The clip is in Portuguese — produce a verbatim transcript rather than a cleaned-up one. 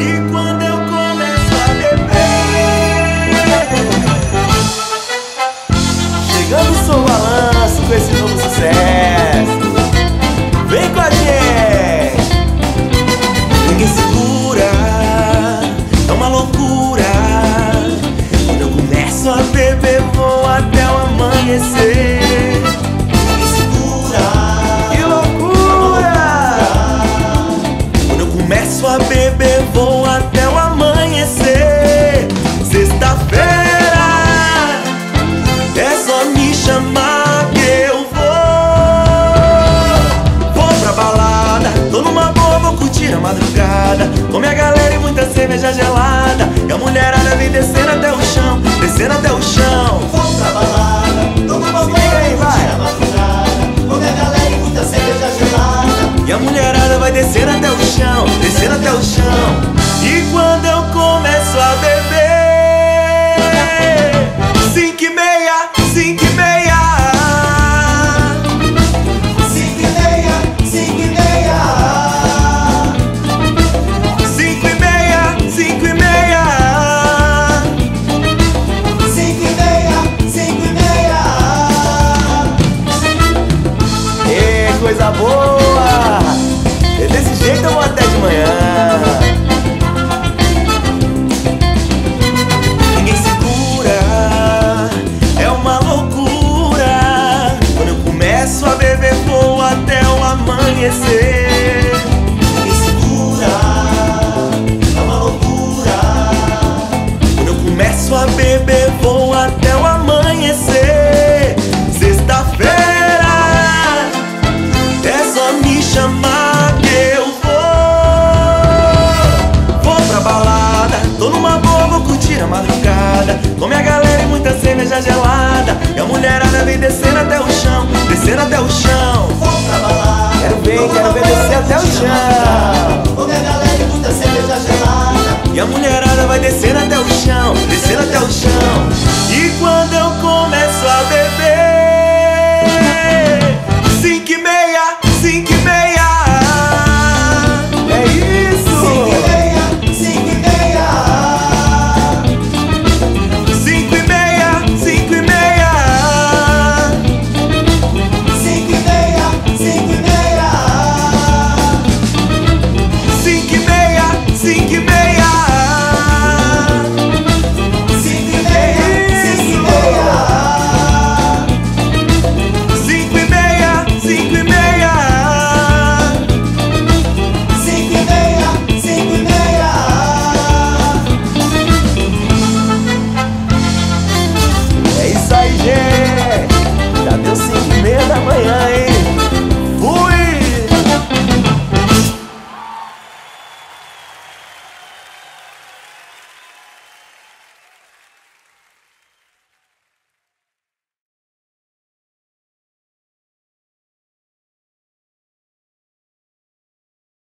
E quando eu começo a beber, chegando o Som Balanço com esse novo sucesso. Vem com a gente. Ninguém segura, é uma loucura. Quando eu começo a beber, vou até o amanhecer. Ninguém segura, que loucura. Quando eu começo a beber, vou até o amanhecer. Sexta-feira é só me chamar que eu vou. Vou pra balada, tô numa boa, vou curtir a madrugada, com minha galera e muita cerveja gelada. E a mulherada vem descendo até o chão, descendo até o chão. Vou pra balada, tô numa boa, vou curtir a madrugada, com minha galera e muita cerveja gelada. E a mulherada vai descendo até o chão, descendo até o chão. E quando eu começo a beber, cinco e meia, cinco e meia, Cinco e meia, cinco e meia, cinco e meia, cinco e meia, cinco e meia, cinco e meia. Ê, coisa boa! É desse jeito eu vou até de manhã. Ninguém segura, é uma loucura. Quando eu começo a beber, vou até o amanhecer. Ninguém segura, é uma loucura. Quando eu começo a beber, vou até o amanhecer. Sexta-feira é só me chamar que eu vou. Vou pra balada, tô numa boa, vou curtir a madrugada, com minha galera e muita cerveja gelada. E a mulherada vem descendo até o chão, descendo até o chão. Vou pra balada, Quero ver, tô numa quero ver boa, descer até o vou curtir a chão. madrugada, com minha galera e muita cerveja gelada. E a mulherada vai descendo até o chão, descendo até o chão. E quando eu